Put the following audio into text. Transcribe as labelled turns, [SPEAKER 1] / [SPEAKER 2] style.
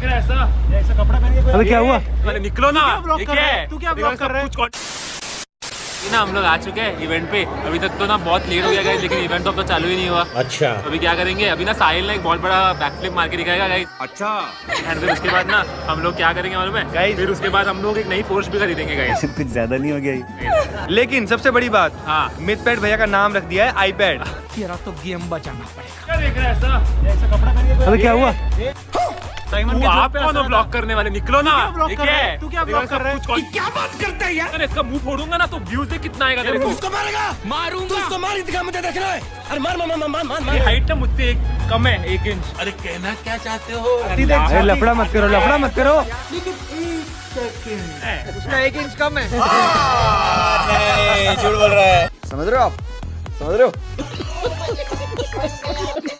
[SPEAKER 1] रहा है ऐसा कपड़ा पहन के?
[SPEAKER 2] अबे क्या हुआ?
[SPEAKER 1] अरे निकलो ना।
[SPEAKER 2] तू क्या ब्लॉक कर रहा है?
[SPEAKER 1] ना हम लोग आ चुके हैं इवेंट पे। अभी तक तो ना बहुत लेट हो गया गाइस, लेकिन इवेंट तो अब तो चालू ही नहीं हुआ।
[SPEAKER 3] अच्छा,
[SPEAKER 1] अभी क्या करेंगे? अभी ना साहिल ने एक बहुत बड़ा बैकफ्लिप मार के दिखाएगा गाइस।
[SPEAKER 3] अच्छा।
[SPEAKER 1] एंड फिर उसके बाद ना हम लोग क्या करेंगे मालूम है गाइस? फिर उसके बाद हम लोग एक नई पोर्श भी खरीदेंगे गाइस।
[SPEAKER 2] कुछ ज्यादा नहीं हो गया ये?
[SPEAKER 4] लेकिन सबसे बड़ी बात,
[SPEAKER 1] हाँ,
[SPEAKER 4] मिथपैड भैया का नाम रख दिया है आईपैड।
[SPEAKER 2] तेरा तो गेम बचाना पड़ेगा।
[SPEAKER 1] क्या देख रहा है ऐसा कपड़ा पहन के?
[SPEAKER 2] अबे क्या हुआ?
[SPEAKER 1] तू आप कौन हो ब्लॉक करने वाले? निकलो ना।
[SPEAKER 2] तू क्या ब्लॉक कर रहा है?
[SPEAKER 1] क्या बात करता है यार? इसका मुंह फोड़ूंगा ना तो व्यूज देख कितना आएगा तेरे को।
[SPEAKER 3] उसको मारेगा, मारूंगा उसको, मार दिखा मुझे देखना है। अरे मार मार मार मार मार।
[SPEAKER 1] ये हाइट ना मुझसे कम है 1 इंच।
[SPEAKER 3] अरे कहना क्या चाहते हो?
[SPEAKER 2] अरे लफड़ा मत करो, लफड़ा मत करो।
[SPEAKER 4] उसका 1 इंच कम है।
[SPEAKER 3] नहीं, झूठ बोल रहा है।
[SPEAKER 4] समझ रहे हो आप? समझ रहे हो?